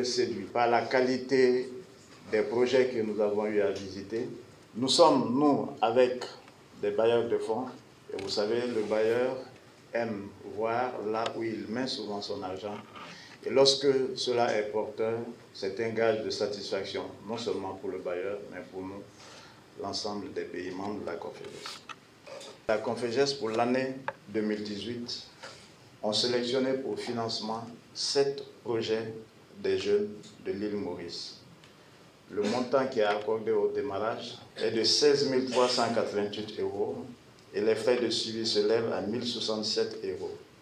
séduits par la qualité des projets que nous avons eu à visiter. Nous sommes, nous, avec des bailleurs de fonds, et vous savez, le bailleur aime voir là où il met souvent son argent. Et lorsque cela est porteur, c'est un gage de satisfaction, non seulement pour le bailleur, mais pour nous, l'ensemble des pays membres de la Confédération. La Confédération, pour l'année 2018, ont sélectionné pour financement 7 projets des jeunes de l'île Maurice. Le montant qui est accordé au démarrage est de 16 388 € et les frais de suivi se lèvent à 1 067 €.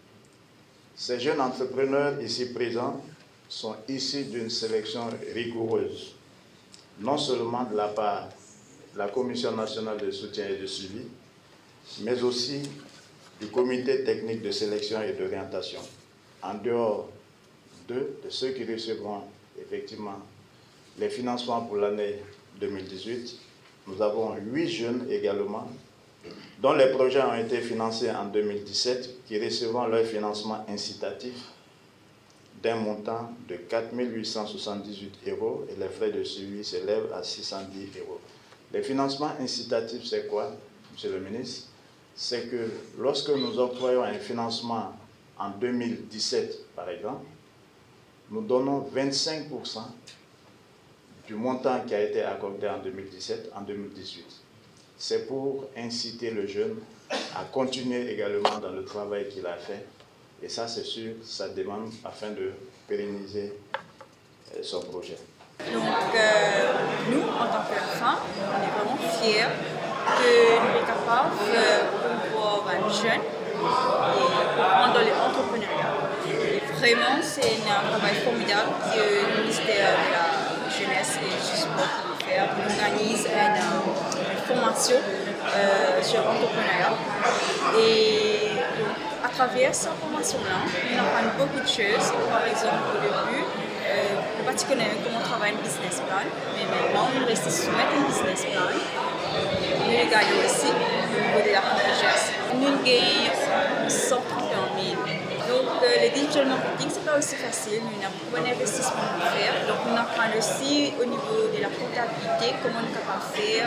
Ces jeunes entrepreneurs ici présents sont issus d'une sélection rigoureuse, non seulement de la part de la Commission nationale de soutien et de suivi, mais aussi du comité technique de sélection et d'orientation. En dehors de ceux qui recevront effectivement les financements pour l'année 2018, nous avons 8 jeunes également, dont les projets ont été financés en 2017, qui recevront leur financement incitatif d'un montant de 4 878 € et les frais de suivi s'élèvent à 610 €. Les financements incitatifs, c'est quoi, Monsieur le ministre? C'est que lorsque nous octroyons un financement en 2017, par exemple, nous donnons 25% du montant qui a été accordé en 2017 en 2018. C'est pour inciter le jeune à continuer également dans le travail qu'il a fait. Et ça, c'est sûr, ça demande afin de pérenniser son projet. Donc, nous, en tant que femmes, on est vraiment fiers que nous sommes capables de voir un jeune et prendre l'entrepreneuriat. Et vraiment, c'est un travail formidable que le ministère de la Jeunesse et du Sport peut faire. On organise une formation sur l'entrepreneuriat. Et donc, à travers cette formation-là, on apprend beaucoup de choses. Par exemple, au début, le parti connaît comment travailler un business plan, mais maintenant, on reste soumettre un business plan. Nous le gagnons aussi au niveau de la Confédération. Nous gagnons 131 000. Donc, le digital marketing, ce n'est pas aussi facile. Nous avons un bon investissement à faire. Donc, on apprend aussi au niveau de la comptabilité comment on est capable de faire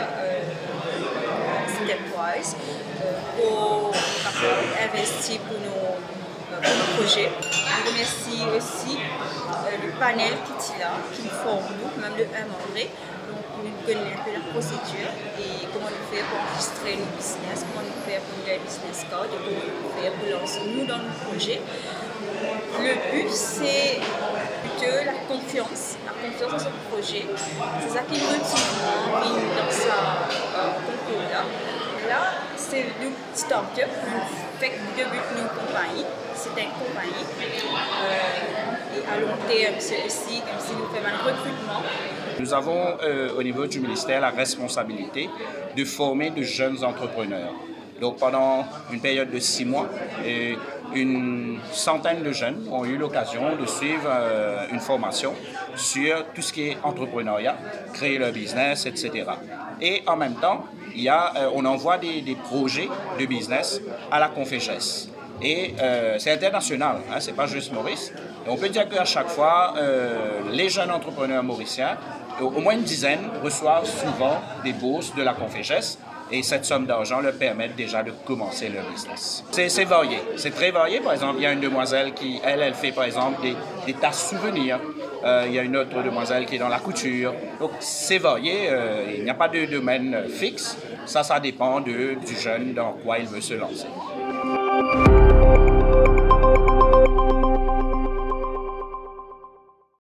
stepwise pour investir pour nos projets. Je remercie aussi le panel qui est là, qui nous forme, même le membre. Donc, nous connaissons un peu la procédure et comment nous faire pour enregistrer nos business, comment nous faire pour nos business cards, comment nous faire pour lancer nous dans nos projets. Le but, c'est plutôt la confiance dans ce projet. C'est ça qui nous motive dans ce concours-là. Là, c'est une start-up, nous faisons depuis une compagnie. C'est une compagnie. Et à long terme, c'est aussi comme si nous faisons un recrutement. Nous avons au niveau du ministère la responsabilité de former de jeunes entrepreneurs. Donc pendant une période de 6 mois, une centaine de jeunes ont eu l'occasion de suivre une formation sur tout ce qui est entrepreneuriat, créer leur business, etc. Et en même temps, on envoie des projets de business à la Confédération. Et c'est international, hein, c'est pas juste Maurice. Et on peut dire qu'à chaque fois, les jeunes entrepreneurs mauriciens, au moins une dizaine, reçoivent souvent des bourses de la Confédération. Et cette somme d'argent leur permet déjà de commencer leur business. C'est varié, c'est très varié. Par exemple, il y a une demoiselle qui, elle fait par exemple des tasses souvenirs. Il y a une autre demoiselle qui est dans la couture. Donc c'est varié, il n'y a pas de domaine fixe. Ça dépend du jeune dans quoi il veut se lancer.